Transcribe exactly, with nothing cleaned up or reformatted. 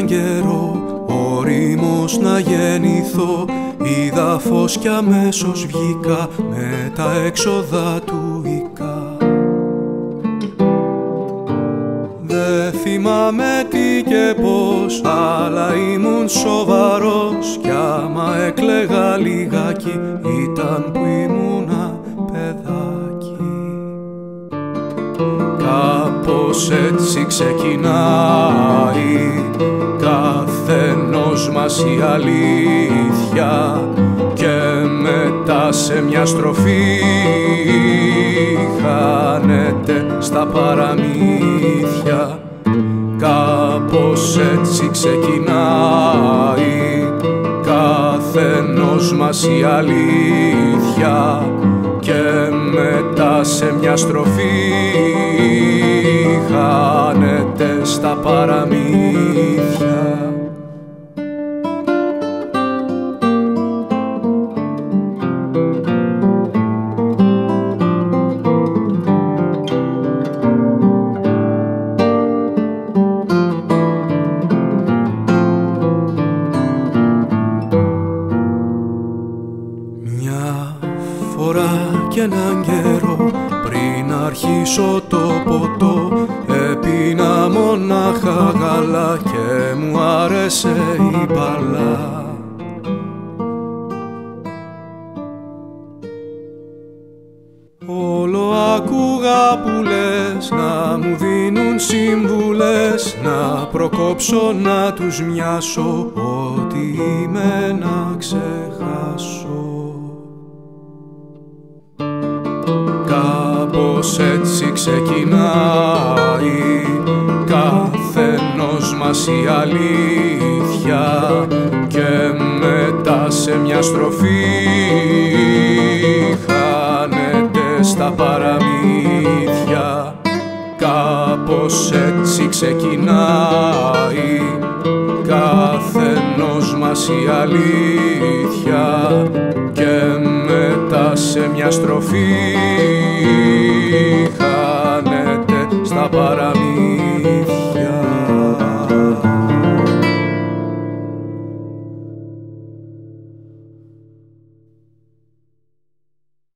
έναν καιρό όριμος να γεννηθώ, είδα φως κι αμέσως βγήκα με τα έξοδα του οικά. Δε θυμάμαι τι και πώς, αλλά ήμουν σοβαρός κι άμα έκλαιγα λιγάκι ήταν που ήμουνα παιδάκι. Κάπως έτσι ξεκινάει καθένος μας η αλήθεια και μετά σε μια στροφή χάνεται στα παραμύθια. Κάπως έτσι ξεκινάει καθένος μας η αλήθεια και μετά σε μια στροφή χάνεται στα παραμύθια. Κι έναν καιρό πριν αρχίσω το ποτό έπινα μονάχα γάλα και μου άρεσε η μπαλά. Όλο άκουγα που λες να μου δίνουν σύμβουλες, να προκόψω να τους μοιάσω, ό,τι είμαι να ξεχάσω. Κάπως έτσι ξεκινάει καθένος μας η αλήθεια και μετά σε μια στροφή χάνεται στα παραμύθια. Κάπως έτσι ξεκινάει καθένος μας η αλήθεια και μετά σε μια στροφή χάνεται στα παραμύθια.